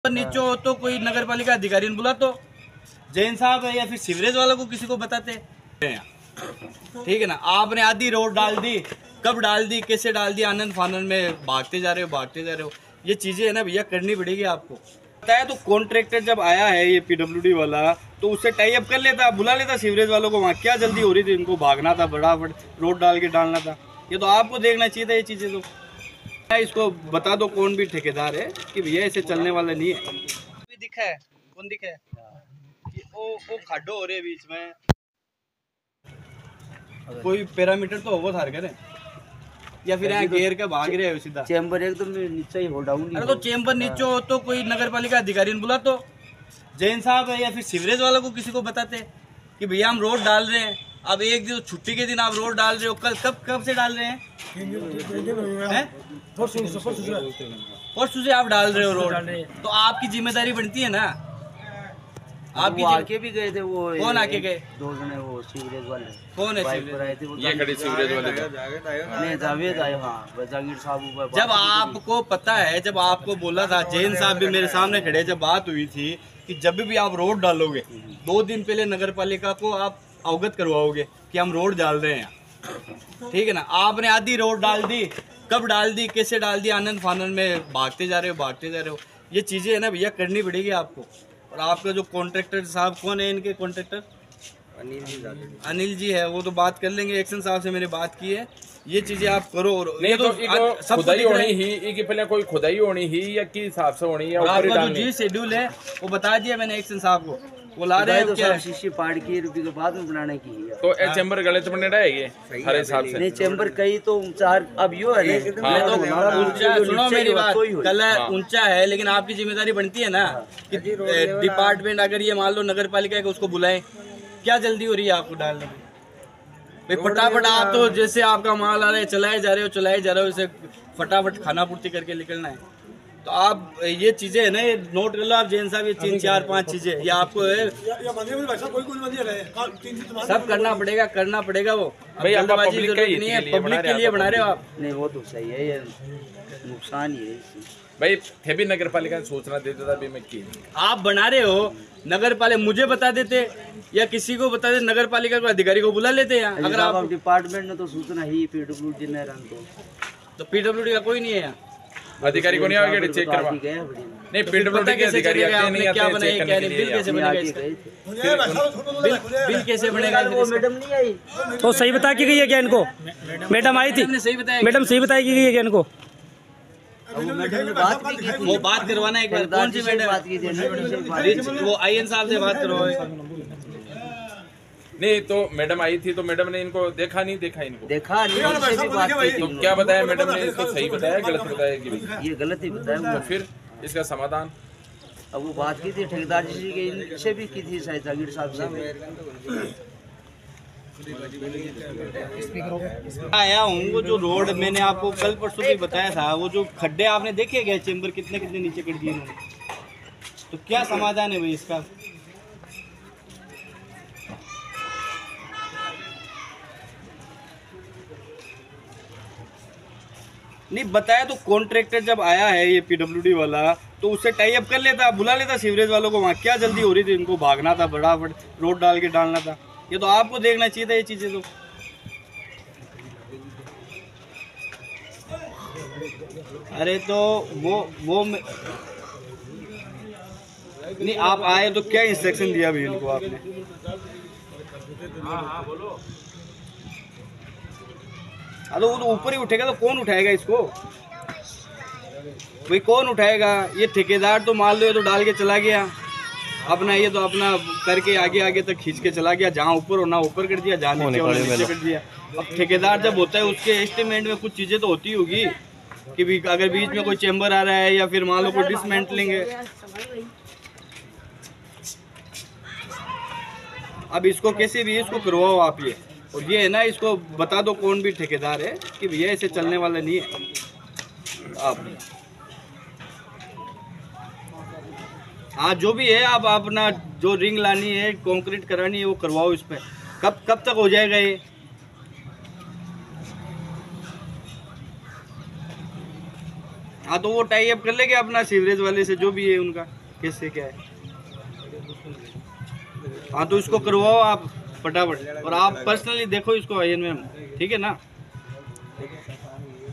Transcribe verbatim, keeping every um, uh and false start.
नीचे हो तो कोई नगर पालिका अधिकारी ने बुला तो जैन साहब है या फिर सीवरेज वालों को किसी को बताते हैं। ठीक है ना, आपने आधी रोड डाल दी, कब डाल दी, कैसे डाल दी, आनंद फानंद में भागते जा रहे हो भागते जा रहे हो। ये चीजें है ना भैया, करनी पड़ेगी आपको। बताया तो कॉन्ट्रैक्टर जब आया है ये पीडब्ल्यूडी वाला तो उससे टाई अप कर लेता, बुला लेता सीवरेज वालों को। वहाँ क्या जल्दी हो रही थी, इनको भागना था, फटाफट रोड डाल के डालना था। ये तो आपको देखना चाहिए था ये चीजें। तो इसको बता दो कौन भी ठेकेदार है कि भैया ऐसे चलने वाला नहीं है। दिखा है कौन दिखा है, वो वो खाडो हो रहे हैं बीच में, कोई पैरामीटर तो होगा थार करे या फिर यहाँ घेर के भाग रहे हो सीधा। चेंबर एकदम नीचे ही होल्ड डाउन। अरे तो चेंबर नीचे हो तो कोई नगर पालिका अधिकारी ने बुला तो जैन साहब है या फिर सीवरेज वालों को किसी को बताते कि भैया हम रोड डाल रहे हैं। अब एक दिन छुट्टी के दिन आप रोड डाल रहे हो, कल कब कब से डाल रहे हैं? परसों से आप डाल रहे हो रोड, तो आपकी जिम्मेदारी बनती है ना। आपकी आके भी गए थे वो, कौन आके गए? दो जने वो सीवरेज वाले। कौन है सीवरेज? ये खड़ी सीवरेज वाले नहीं जावेद आए। हाँ जहांगीर साहब। जब आपको पता है, जब आपको बोला था, जैन साहब भी मेरे सामने खड़े, जब बात हुई थी कि जब भी आप रोड डालोगे दो दिन पहले नगर पालिका को आप अवगत करवाओगे कि हम रोड डाल रहे हैं। ठीक है ना, आपने आधी रोड डाल दी, कब डाल दी, कैसे डाल दी, आनंद फानंद में भागते जा रहे हो भागते जा रहे हो। ये चीजें है ना भैया, करनी पड़ेगी आपको। और आपका जो कॉन्ट्रैक्टर साहब, कौन है इनके कॉन्ट्रैक्टर? अनिल जी। अनिल जी है, वो तो बात कर लेंगे। एक्शन साहब से मैंने बात की है, ये चीजें आप करो। और नहीं तो सब खुदाई होनी ही, इनकी पहले कोई खुदाई होनी ही या की हिसाब से होनी है। आपका जो जी शेड्यूल है वो बता दिया मैंने एक्शन साहब को, वो ला रहे हैं। तो क्या शीशी पाड़ की रुपये के बाद में बनाने की है। तो ए चैम्बर गलत बने रहेंगे हर हिसाब से। नहीं चैम्बर कई तो चार अब यो है। सुनो मेरी बात, कलर ऊंचा है लेकिन आपकी जिम्मेदारी बनती है ना कि डिपार्टमेंट अगर ये मान लो नगर पालिका को उसको बुलाए। क्या जल्दी हो रही है आपको डालने में? फटाफट आप तो जैसे आपका माल आ रहा है चलाए जा रहे हो चलाए जा रहे हो, इसे फटाफट खाना पूर्ति करके निकलना है। तो आप ये चीजें है ना, ये नोट कर लो आप जैन साहब, ये तीन चार पांच चीजें ये आपको है सब करना पड़ेगा करना पड़ेगा। वो भाई आप पब्लिक नहीं है, पब्लिक के लिए बना रहे हो आप। नहीं वो तो सही है, ये नुकसान ही है भाई। थे भी नगर पालिका ने सूचना देता था भी मैं की आप बना रहे हो। नगर पालिका मुझे बता देते या किसी को बता देते, नगर पालिका को अधिकारी को बुला लेते हैं। अगर आप डिपार्टमेंट ने तो सूचना ही पीडब्ल्यूडी ने तो पीडब्ल्यूडी का कोई नहीं है अधिकारी को नहीं आगे चेक करवा। नहीं पीडब्ल्यूडी के अधिकारी आते नहीं आते, क्या बनाए क्या नहीं, बिल कैसे बनेगा इसका? बिल कैसे बनेगा? वो मैडम नहीं आई तो सही बता के गई है क्या इनको? मैडम आई थी, सही बताया मैडम सही बताई गई है क्या इनको? वो बात करवाना एक बार। कौन सी मैडम बात की थी? वो आई एन साहब से बात करवाओ। नहीं तो मैडम आई थी तो मैडम ने इनको देखा नहीं देखा इनको देखा नहीं, उनसे भी बात की थी। तो क्या बताया मैडम ने? इसको सही बताया गलत बताया कि ये गलत ही बताया। तो फिर इसका समाधान अब वो बात की थी ठेकेदार जी की, इनसे भी की थी शायद जहांगीर साहब से। आया हूँ वो जो रोड मैंने आपको कल परसों भी बताया था, वो जो खड्डे आपने देखे गए चेंबर कितने कितने नीचे कर दिए उन्होंने, तो क्या समाधान है भाई इसका? नहीं बताया तो कॉन्ट्रैक्टर जब आया है ये पीडब्ल्यूडी वाला तो उससे टाई अप कर लेता, बुला लेता सीवरेज वालों को। वहाँ क्या जल्दी हो रही थी, इनको भागना था, फटाफट रोड डाल के डालना था। ये तो आपको देखना चाहिए था ये चीजें। तो अरे तो वो वो नहीं आप आए तो क्या इंस्ट्रक्शन दिया भी इनको आपने? हाँ हाँ बोलो। अरे वो तो ऊपर ही उठेगा तो कौन उठाएगा इसको भाई? कौन उठाएगा? ये ठेकेदार तो मान लो ये तो डाल के चला गया अपना, ये तो अपना करके आगे आगे तक खींच के चला गया। जहाँ ऊपर होना ऊपर कर दिया, जहाँ नीचे होना नीचे कर दिया। अब ठेकेदार जब होता है उसके एस्टिमेट में कुछ चीजें तो होती होगी कि भी अगर बीच में कोई चेंबर आ रहा है या फिर मान लो कोई डिसमेंटलिंग है। अब इसको कैसे भी इसको करवाओ आप ये, और ये है ना इसको बता दो कौन भी ठेकेदार है कि भैया ऐसे चलने वाला नहीं है। आप हाँ जो भी है आप अपना जो रिंग लानी है, कंक्रीट करानी है वो करवाओ इस पे। कब कब तक हो जाएगा ये? हाँ तो वो टाई अप कर लेंगे अपना सीवरेज वाले से, जो भी है उनका कैसे क्या है। हाँ तो इसको करवाओ आप फटाफट, और आप पर्सनली देखो इसको आई एन में, ठीक है ना।